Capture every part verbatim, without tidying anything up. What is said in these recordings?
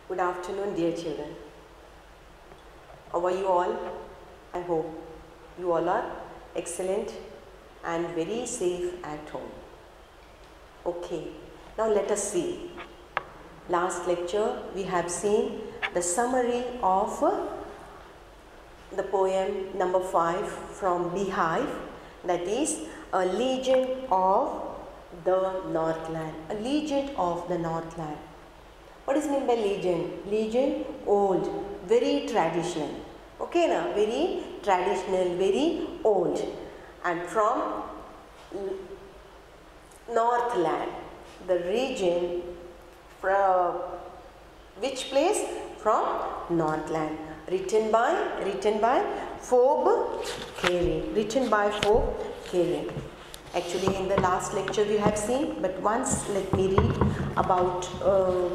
Good afternoon, dear children. How are you all? I hope you all are excellent and very safe at home. Okay, now let us see. Last lecture we have seen the summary of the poem number five from Beehive, that is a legend of the Northland. A legend of the Northland. What is meant by legend? Legend, old, very traditional. Okay, na? Very traditional, very old. And from Northland, the region from which place? From Northland. Written by, written by Phoebe Cary. Written by Phoebe Cary. Actually, in the last lecture we have seen, but once let me read about uh,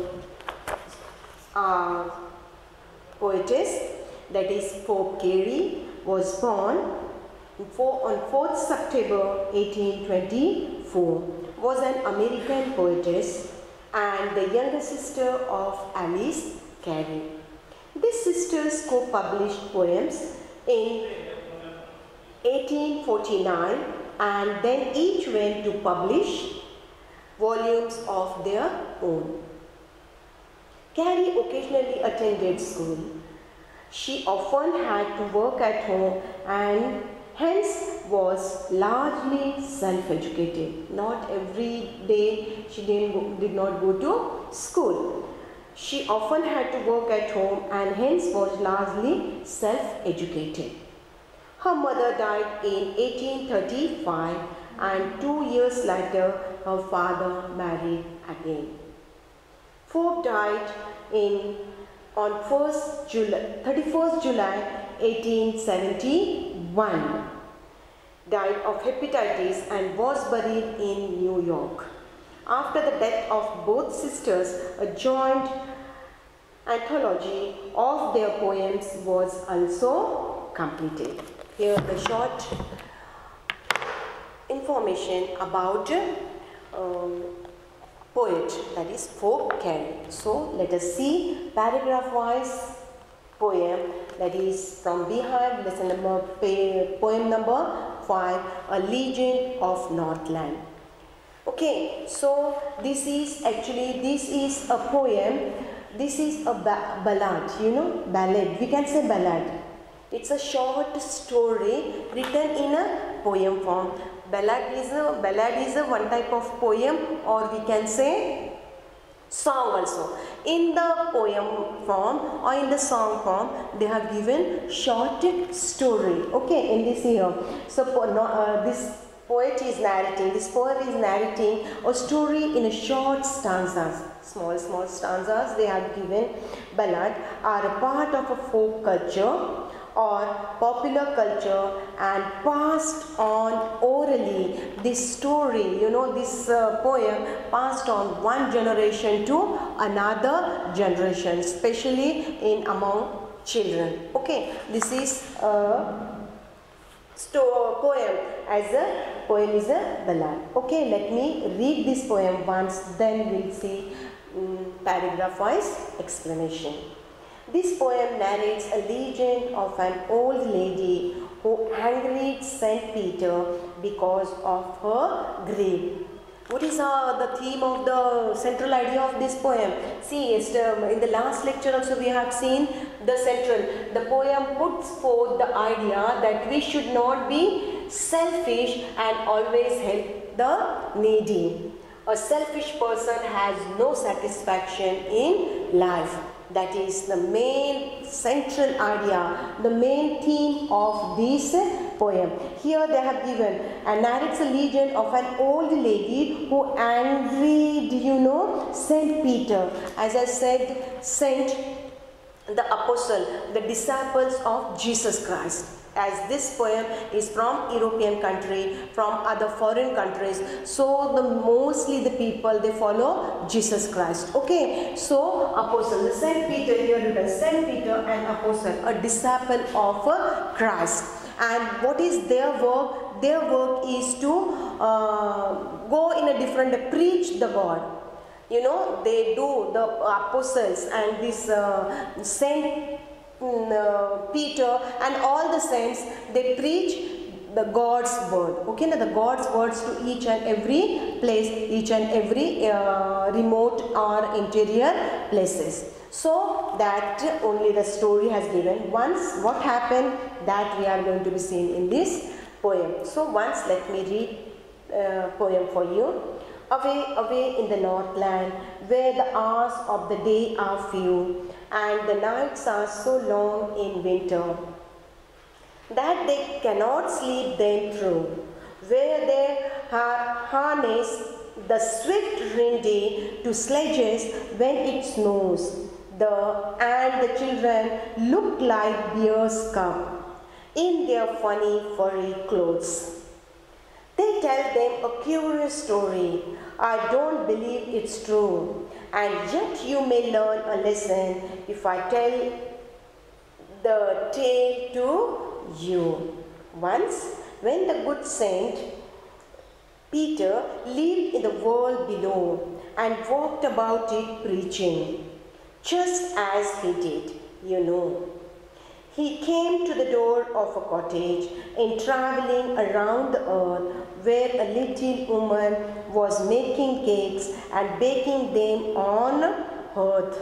uh, poetess, that is Phoebe Cary, was born on fourth September eighteen twenty-four, was an American poetess and the younger sister of Alice Cary. These sisters co-published poems in eighteen forty-nine and then each went to publish volumes of their own. Cary occasionally attended school. She often had to work at home and hence was largely self-educated. Not every day she didn't go, did not go to school. She often had to work at home and hence was largely self-educated. Her mother died in eighteen thirty-five and two years later her father married again. Phoebe died in on thirty-first July eighteen seventy-one. Died of hepatitis and was buried in New York. After the death of both sisters, a joint anthology of their poems was also completed. Here the short information about um, poet, that is Phoebe Cary. So let us see paragraph wise poem, that is from Beehive, lesson number, poem number five, A Legend of Northland. Okay, so this is actually, this is a poem, this is a ba ballad, you know, ballad, we can say ballad. It's a short story written in a poem form. Ballad is a, ballad is a one type of poem, or we can say song also. In the poem form or in the song form, they have given short story. Okay, in this here. So uh, this poet is narrating, this poet is narrating a story in a short stanzas. Small, small stanzas they have given. Ballad are a part of a folk culture or popular culture and passed on orally. This story, you know, this uh, poem passed on one generation to another generation, especially in among children. Okay, this is a poem, as a poem is a ballad. Okay, let me read this poem once, then we'll see um, paragraph wise explanation. This poem narrates a legend of an old lady who angered Saint Peter because of her greed. What is uh, the theme of the central idea of this poem? See, in the last lecture also we have seen the central. The poem puts forth the idea that we should not be selfish and always help the needy. A selfish person has no satisfaction in life. That is the main central idea, the main theme of this poem. Here they have given and narrates a legend of an old lady who angered, you know, Saint Peter. As I said, Saint, the apostle, the disciples of Jesus Christ. As this poem is from European country, from other foreign countries, so the mostly the people they follow Jesus Christ. Okay, so apostle, the Saint Peter here written, Saint Peter and apostle, a disciple of Christ. And what is their work? Their work is to uh, go in a different, preach the God. you know, they do, the apostles and this uh, Saint uh, Peter and all the saints, they preach the God's word. Okay, now the God's words to each and every place, each and every uh, remote or interior places. So that only the story has given. Once what happened, that we are going to be seen in this poem. So once let me read uh, poem for you. Away, away in the northland, where the hours of the day are few, and the nights are so long in winter, that they cannot sleep them through, where they ha harness the swift rindy to sledges when it snows, the, and the children look like bear's cub in their funny furry clothes. They tell them a curious story. I don't believe it's true, and yet you may learn a lesson if I tell the tale to you. Once, when the good Saint Peter lived in the world below and walked about it preaching, just as he did, you know. He came to the door of a cottage in traveling around the earth, where a little woman was making cakes and baking them on earth.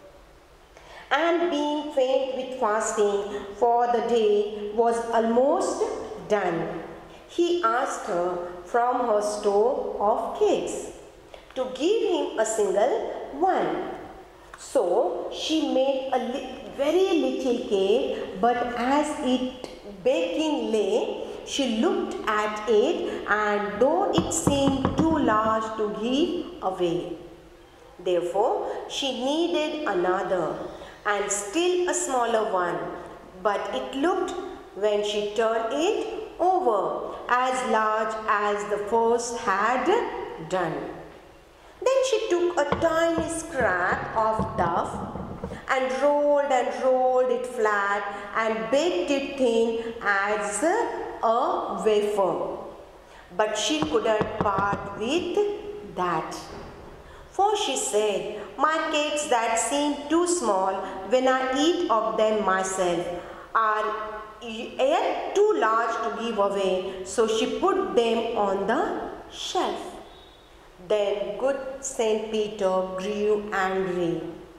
And being faint with fasting, for the day was almost done, he asked her from her store of cakes to give him a single one. So she made a li very little cake, but as it baking lay, she looked at it, and though it seemed too large to give away, therefore she needed another, and still a smaller one. But it looked, when she turned it over, as large as the first had done. Then she took a tiny scrap of dough and rolled and rolled it flat and baked it thin as a wafer. But she couldn't part with that. For she said, my cakes that seem too small when I eat of them myself are yet too large to give away. So she put them on the shelf. Then good Saint Peter grew angry,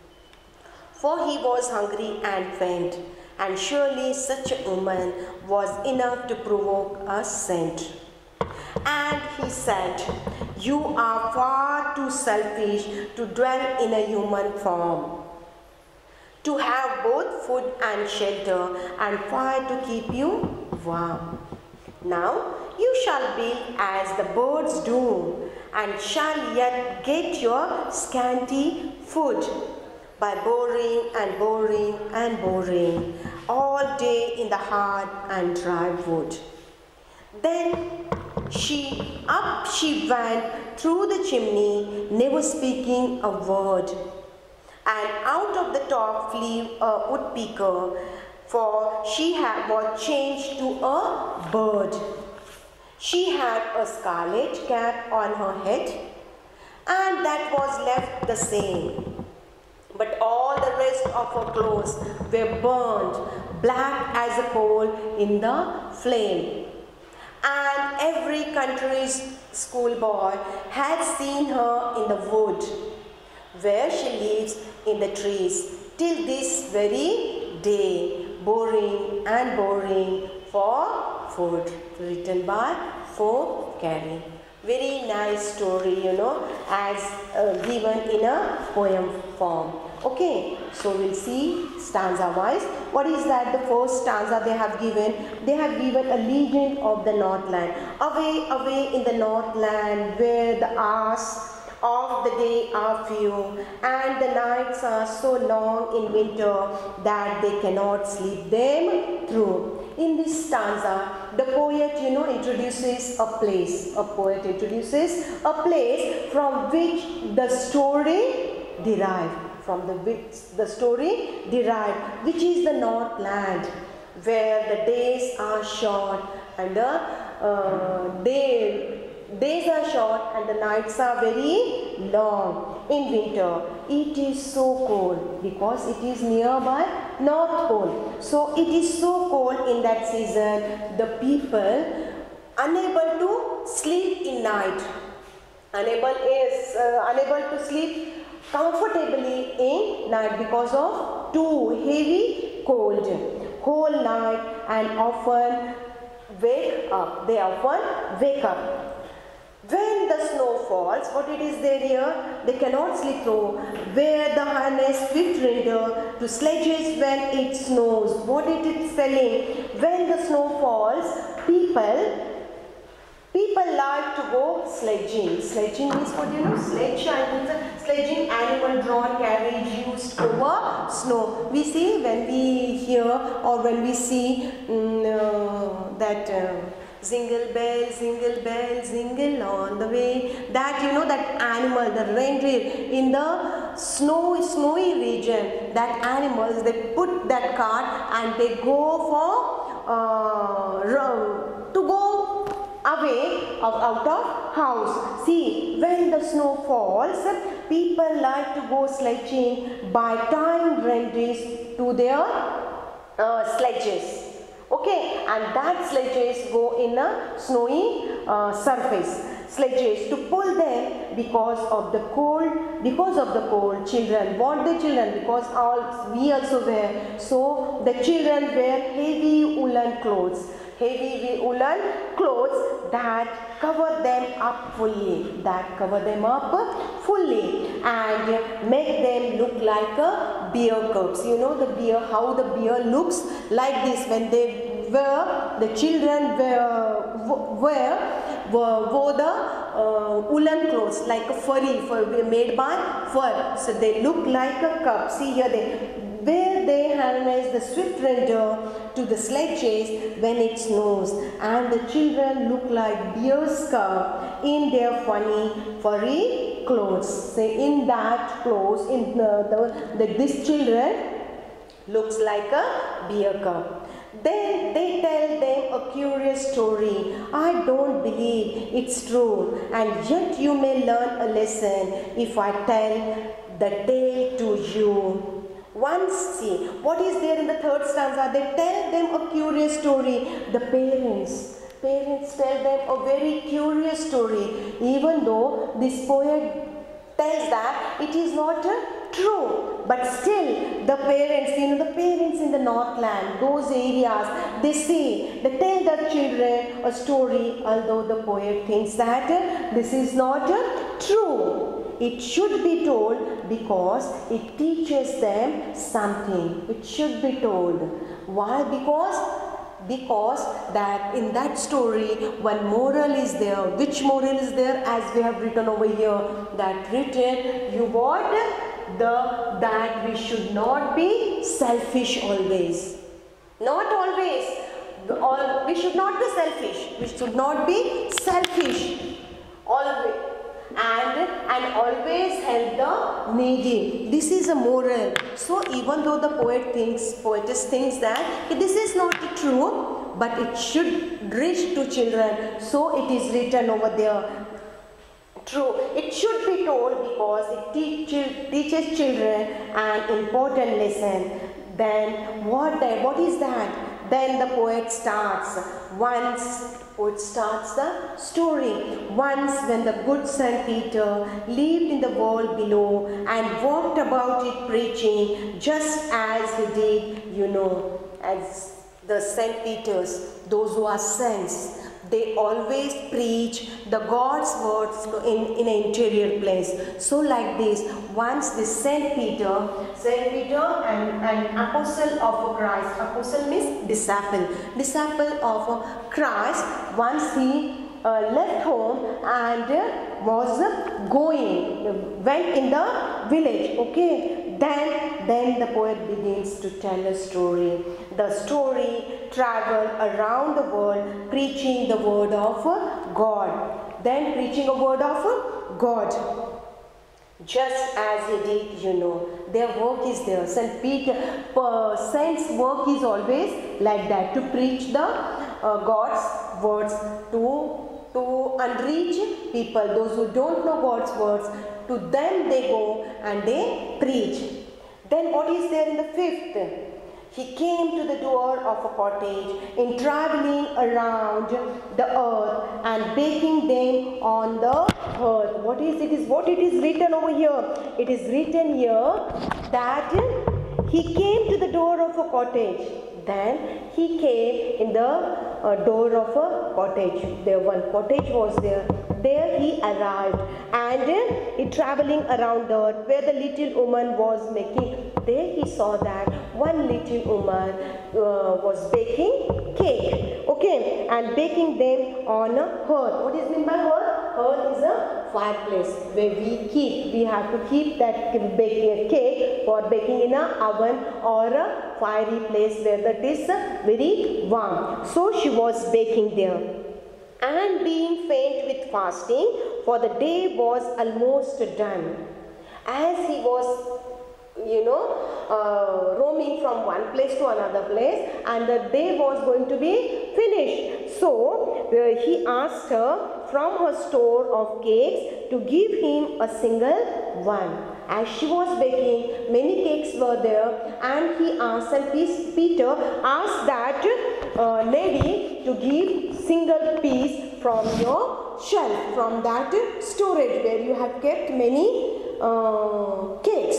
for he was hungry and faint, and surely such a woman was enough to provoke a saint. And he said, you are far too selfish to dwell in a human form, to have both food and shelter and fire to keep you warm. Now you shall be as the birds do, and shall yet get your scanty food by boring and boring and boring all day in the hard and dry wood. Then she up she went through the chimney, never speaking a word. And out of the top flew a woodpecker, for she had was changed to a bird. She had a scarlet cap on her head, and that was left the same. But all the rest of her clothes were burned black as a coal in the flame. And every country's schoolboy had seen her in the wood, where she lives in the trees till this very day, boring and boring for food. Written by Fort Carey. Very nice story, you know, as uh, given in a poem form. Okay, so we'll see stanza wise. What is that? The first stanza they have given, they have given a legend of the Northland. Away, away in the Northland, where the hours of the day are few, and the nights are so long in winter that they cannot sleep them through. In this stanza, the poet, you know, introduces a place. A poet introduces a place from which the story derived. From the which the story derived, which is the Northland, where the days are short and the uh, day days are short and the nights are very long. In winter, it is so cold because it is nearby North Pole. So it is so cold in that season, the people unable to sleep in night. Unable is uh, unable to sleep comfortably in night because of too heavy cold. Whole night and often wake up. They often wake up. When the snow falls, what it is there here? They cannot sleep through. Wear the harness swift render to sledges when it snows. What it is telling? When the snow falls, people People like to go sledging. Sledging means what you know? Sledge, I mean sledging, animal drawn carriage used over snow. We see when we hear or when we see um, uh, that uh, jingle bell, jingle bell, jingle on the way. That you know that animal, the reindeer in the snow, snowy region. That animals they put that cart and they go for uh, to go away of, out of house. See, when the snow falls, people like to go sledging by tying reindeers to their uh, sledges. Okay, and that sledges go in a snowy uh, surface. Sledges to pull them because of the cold, because of the cold. Children want the children because all we also wear. So the children wear heavy woolen clothes. Heavy woolen clothes that cover them up fully, that cover them up fully and make them look like a bear cubs. You know the bear, how the bear looks like this when they wear, the children wear, wear, wore the uh, woolen clothes like a furry, fur made by fur. So they look like a cub. See here they where they harness the swift render to the sledges when it snows, and the children look like bear's cub in their funny furry clothes. Say in that clothes, in the, the, the this children looks like a bear cub. Then they tell them a curious story. I don't believe it's true, and yet you may learn a lesson if I tell the tale to you. Once, see, what is there in the third stanza? They tell them a curious story. The parents, parents tell them a very curious story. Even though this poet tells that it is not uh, true, but still the parents, you know, the parents in the Northland, those areas, they say, they tell their children a story, although the poet thinks that uh, this is not uh, true. It should be told because it teaches them something. It should be told. Why? Because because that in that story one moral is there. Which moral is there? As we have written over here, that written you what? The that we should not be selfish always. Not always. All, we should not be selfish. We should not be selfish. Always. And, and always help the needy. This is a moral. So even though the poet thinks, poetess thinks that this is not true, but it should reach to children. So it is written over there. True. It should be told because it teach, teaches children an important lesson. Then what, what is that? Then the poet starts. Once Poet starts the story. Once when the good Saint Peter lived in the world below and walked about it preaching, just as he did, you know, as the Saint Peters, those who are saints, they always preach the God's words in, in an interior place. So like this, once this Saint Peter, Saint Peter and an apostle of Christ, apostle means disciple, disciple of Christ, once he uh, left home and uh, was uh, going, went in the village, okay. Then, then the poet begins to tell a story. The story traveled around the world preaching the word of God. Then preaching a word of God. Just as he did, you know, their work is there. Saint Peter, uh, Saint's work is always like that, to preach the uh, God's words to to unreached people, those who don't know God's words, to them they go and they preach. Then what is there in the fifth? He came to the door of a cottage in traveling around the earth and baking them on the earth. What is it? Is what it is written over here? It is written here that he came to the door of a cottage. Then he came in the uh, door of a cottage. There one cottage was there. There he arrived and uh, he traveling around the earth where the little woman was making. There he saw that one little woman uh, was baking cake. Okay, and baking them on a hearth. What is meant by hearth? Hearth is a fireplace where we keep. We have to keep that baking cake for baking in a oven or a fiery place where that is very warm. So she was baking there. And being faint with fasting, for the day was almost done. As he was, you know, uh, roaming from one place to another place, and the day was going to be finished. So uh, he asked her from her store of cakes to give him a single one. As she was baking, many cakes were there, and he asked, and Peter asked that uh, lady to give single piece from your shelf, from that storage where you have kept many uh, cakes.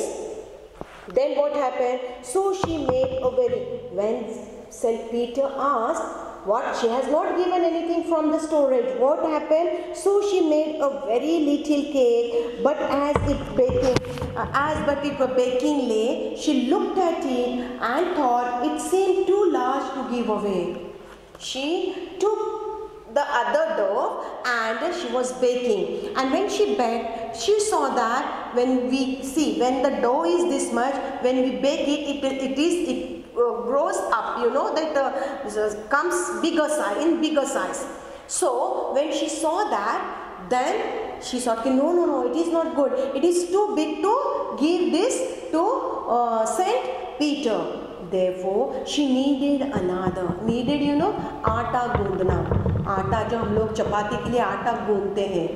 Then what happened? So she made a very, when Saint Peter asked, what, she has not given anything from the storage. What happened? So she made a very little cake, but as it baking, uh, as but it was baking lay, she looked at it and thought it seemed too large to give away. She took the other dough and she was baking, and when she baked, she saw that when we see when the dough is this much, when we bake it, it, it is it uh, grows up, you know, that uh, comes bigger size in bigger size. So when she saw that, then she thought, no, no, no, it is not good. It is too big to give this to uh, Saint Peter. Therefore, she needed another. Needed, you know, आटा गूंदना. आटा जो हम लोग चपाती के लिए आटा गूंदते हैं,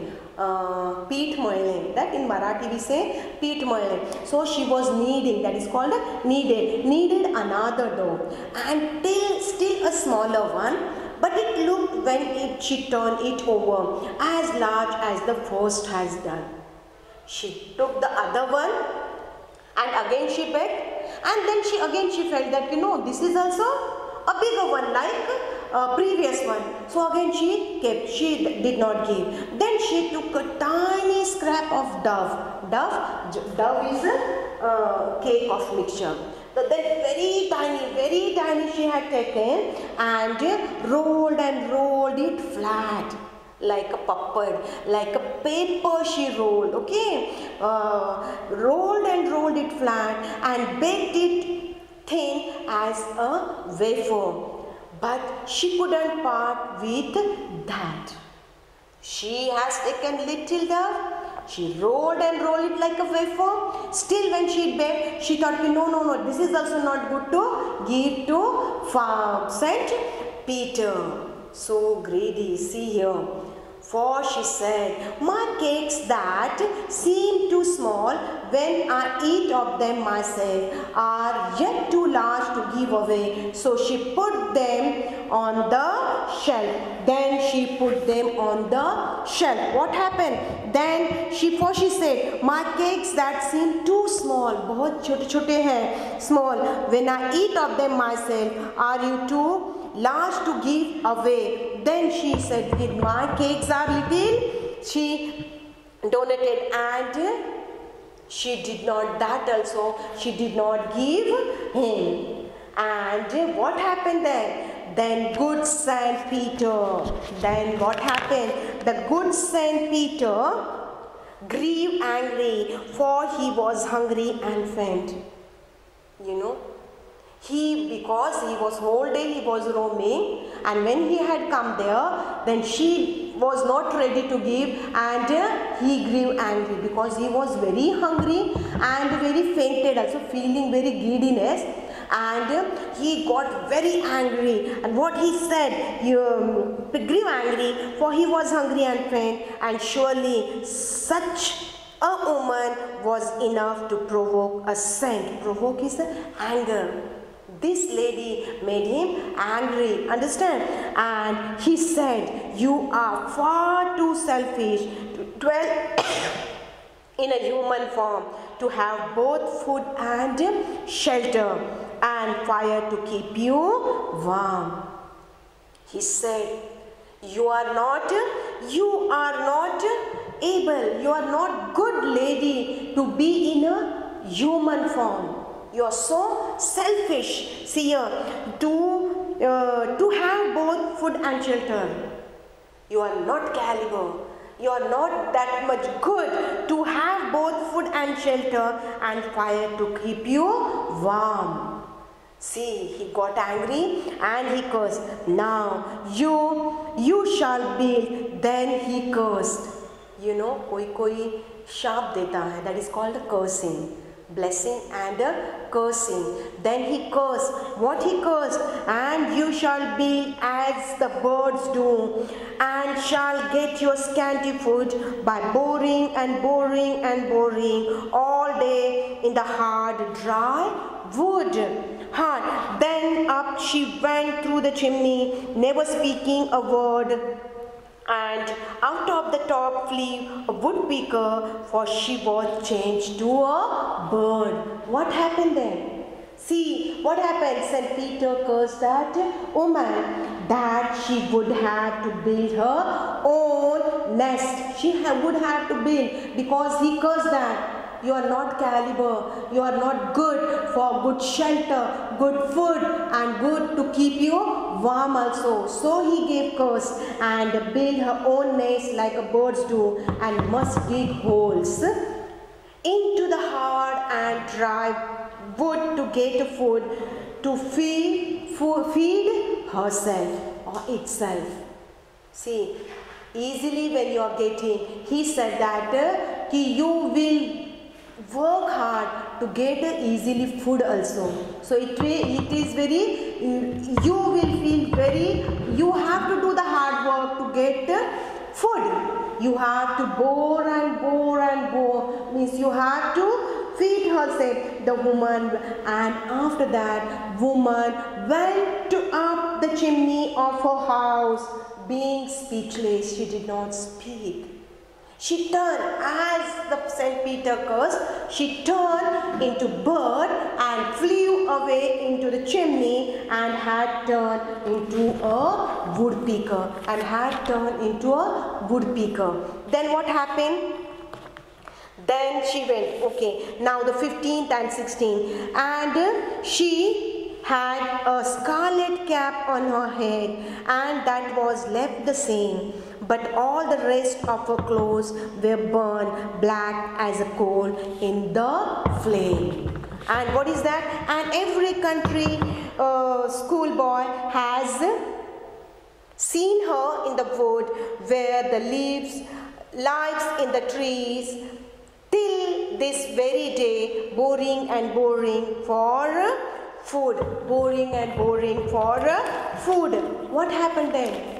पीठ मळणे. That in Marathi we say पीठ मळणे. So she was kneading. That is called kneaded. Needed another dough, and till still a smaller one. But it looked when it, she turned it over as large as the first has done. She took the other one and again she baked. And then she again she felt that, you know, this is also a bigger one like uh, previous one. So again she kept, she did not give. Then she took a tiny scrap of dough. Dough, dough is a uh, cake of mixture. So then very tiny, very tiny she had taken and rolled and rolled it flat. Like a puppet, like a paper she rolled, okay, uh, rolled and rolled it flat and baked it thin as a wafer. But she couldn't part with that. She has taken little dough, she rolled and rolled it like a wafer. Still when she baked, she thought, no, no, no, this is also not good to give to Saint Peter. So greedy, see here. For she said, my cakes that seem too small when I eat of them myself are yet too large to give away. So she put them on the shelf. Then she put them on the shelf. What happened? Then she, for she said, my cakes that seem too small, बहुत छोटे छोटे हैं, small, when I eat of them myself, are you too large to give away? Then she said, my cakes are little. She donated, and she did not, that also she did not give him. And what happened then? Then good Saint Peter, then what happened? The good Saint Peter grew angry, for he was hungry and faint. You know, he, because he was whole day he was roaming, and when he had come there, then she was not ready to give, and uh, he grew angry because he was very hungry and very fainted, also feeling very giddiness. and he got very angry. And what he said, he um, grew angry, for he was hungry and faint, and surely such a woman was enough to provoke a saint. Provoke is the anger. This lady made him angry, understand? And he said, you are far too selfish to dwell in a human form, to have both food and shelter and fire to keep you warm. He said, you are not, you are not able, you are not good lady to be in a human form. You are so selfish, see here, to, uh, to have both food and shelter. You are not caliber. You are not that much good to have both food and shelter and fire to keep you warm. See, he got angry and he cursed. Now you, you shall build. Then he cursed. You know, koi koi sharp deta hai. That is called a cursing. Blessing and a cursing. Then he cursed. What he cursed? And you shall be as the birds do, and shall get your scanty food by boring and boring and boring all day in the hard dry wood. Hard. Then up she went through the chimney, never speaking a word. And out of the top flew a woodpecker, for she was changed to a bird. What happened then? See, what happened? Saint Peter cursed that woman, that she would have to build her own nest. She ha would have to build, because he cursed that. You are not caliber, you are not good for good shelter, good food, and good to keep you warm also. So he gave curse and build her own nest like a birds do, and must dig holes into the hard and dry wood to get food, to feed, feed herself or itself. See, easily when you are getting, he said that uh, you will work hard to get uh, easily food also. So it, it is very, you will feel very, you have to do the hard work to get uh, food. You have to bore and bore and bore, means you have to feed herself, the woman. And after that, woman went to up the chimney of her house, being speechless. She did not speak. She turned, as the Saint Peter cursed, she turned into bird and flew away into the chimney, and had turned into a woodpecker, and had turned into a woodpecker. Then what happened? Then she went, okay, now the fifteenth and sixteenth, and she had a scarlet cap on her head, and that was left the same. But all the rest of her clothes were burned black as a coal in the flame. And what is that? And every country uh, schoolboy has seen her in the wood, where the leaves lies in the trees, till this very day, boring and boring for food. Boring and boring for food. What happened then?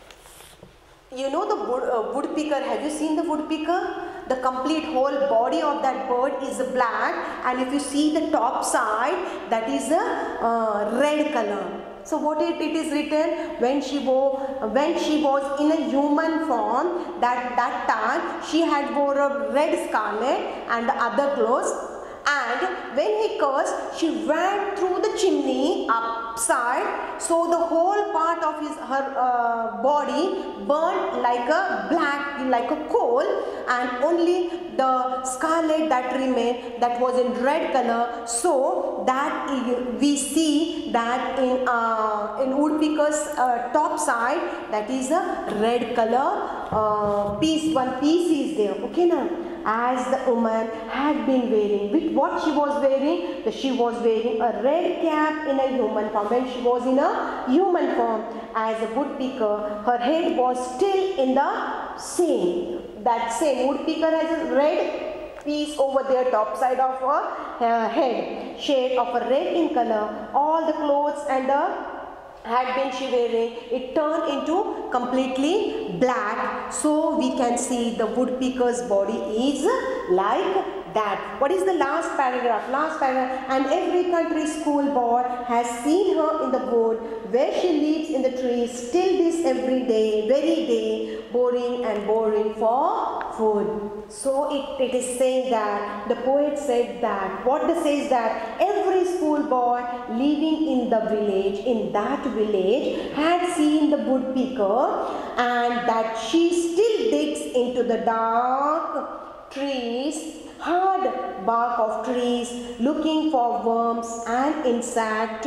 You know the wood, uh, woodpecker, have you seen the woodpecker? The complete whole body of that bird is black, and if you see the top side, that is a uh, red color. So what it, it is written, when she, wore, when she was in a human form, that, that time she had wore a red scarlet and the other clothes. And when he cursed, she went through the chimney upside, so the whole part of his her uh, body burned like a black, like a coal, and only the scarlet that remained, that was in red color. So that we see that in uh, in woodpecker's uh, top side, that is a red color uh, piece. One piece is there. Okay, now. As the woman had been wearing, with what she was wearing, she was wearing a red cap in a human form. When she was in a human form as a woodpecker, her head was still in the same, that same woodpecker has a red piece over their top side of her uh, head, shade of a red in color. All the clothes and the had been she wearing, it turned into completely black. So we can see the woodpecker's body is like that. What is the last paragraph? Last paragraph. And every country school boy has seen her in the wood where she lives in the trees. Still this every day, very day, boring and boring for food. So it, it is saying that, the poet said that, what it says that every school boy living in the village, in that village, had seen the woodpecker, and that she still digs into the dark trees, hard bark of trees, looking for worms and insects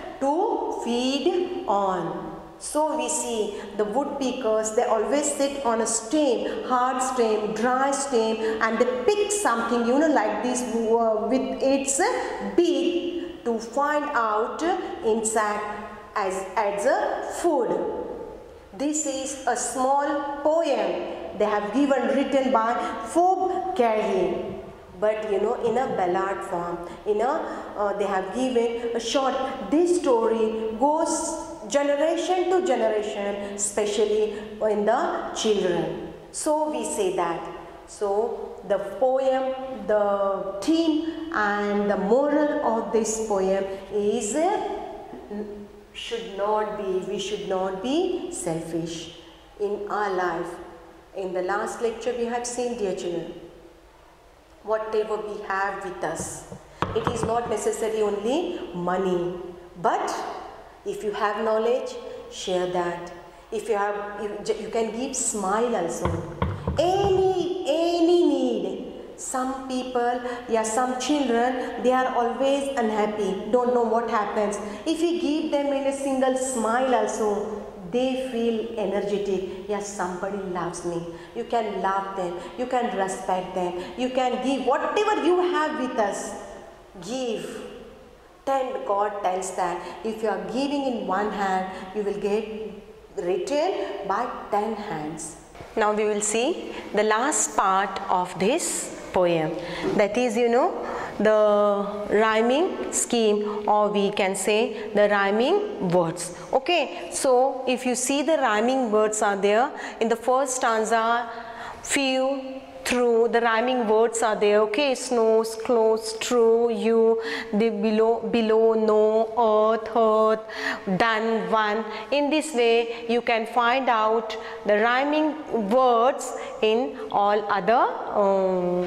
to feed on. So we see the woodpeckers, they always sit on a stem, hard stem, dry stem, and they pick something, you know, like this uh, with its beak to find out insect as, as a food. This is a small poem they have given, written by Forbes Cary. But you know, in a ballad form, in a, uh, they have given a short. This story goes generation to generation, especially in the children. So we say that. So the poem, the theme and the moral of this poem is uh, should not be, we should not be selfish in our life. In the last lecture we had seen, dear children, whatever we have with us, it is not necessarily only money, but if you have knowledge, share that. If you have, you, you can give smile also. Any, any need. Some people, yeah, some children, they are always unhappy, don't know what happens. If you give them in a single smile also, they feel energetic. Yes, somebody loves me. You can love them, you can respect them, you can give whatever you have with us. Give. Then God tells that if you are giving in one hand, you will get returned by ten hands. Now we will see the last part of this poem. That is, you know, the rhyming scheme, or we can say the rhyming words. Okay, so if you see, the rhyming words are there in the first stanza. Few, through, the rhyming words are there. Okay, snows, close, true, you, the below, below, no, earth, earth, done, one. In this way you can find out the rhyming words in all other um,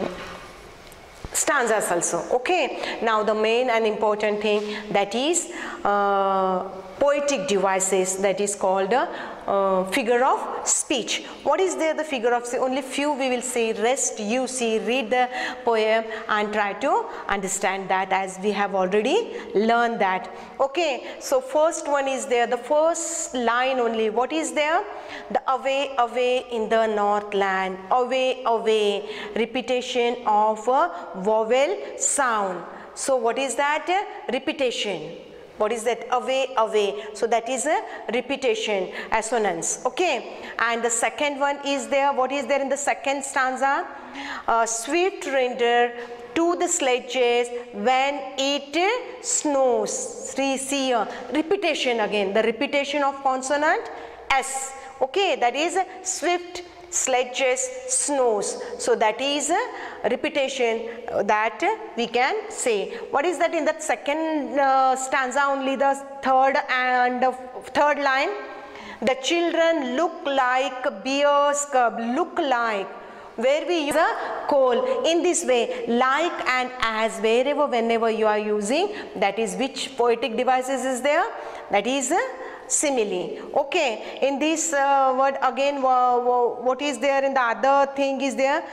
stanzas also. Okay, now the main and important thing, that is uh, poetic devices, that is called a uh, figure of speech. What is there, the figure of speech? Only few we will say, rest you see, read the poem and try to understand that, as we have already learned that. Okay, so first one is there, the first line only. What is there? The away, away in the northland, away, away, repetition of a vowel sound. So what is that? Repetition. What is that? Away, away. So that is a repetition, assonance. Okay. And the second one is there. What is there in the second stanza? Uh, swift render to the sledges when it snows. See, see uh, repetition again. The repetition of consonant S. Okay. That is swift sledges, snows. So that is a repetition that we can say. What is that in that second uh, stanza only, the third and the third line? The children look like bear's cub, look like, where we use a coal. In this way, like and as, wherever, whenever you are using, that is which poetic devices is there? That is a simile. Okay, in this uh, word again, uh, what is there in the other thing is there?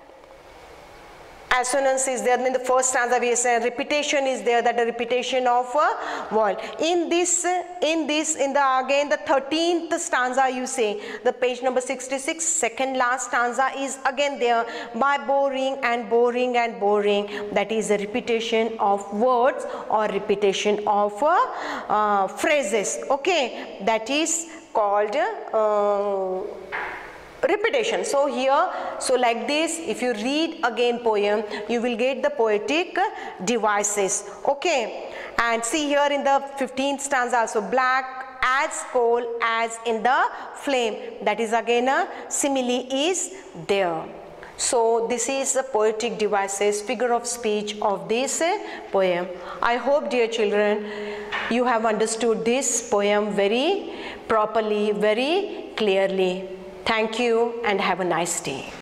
Assonance is there. In the first stanza we say repetition is there, that the repetition of a word. In this, in this, in the again the thirteenth stanza you say, the page number sixty-six, second last stanza is again there, by boring and boring and boring. That is a repetition of words or repetition of uh, uh, phrases. Okay, that is called uh, repetition. So here, so like this, if you read again poem, you will get the poetic devices. Okay, and see here in the fifteenth stanza also, black as coal as in the flame, that is again a simile is there. So this is the poetic devices, figure of speech of this poem. I hope, dear children, you have understood this poem very properly, very clearly. Thank you and have a nice day.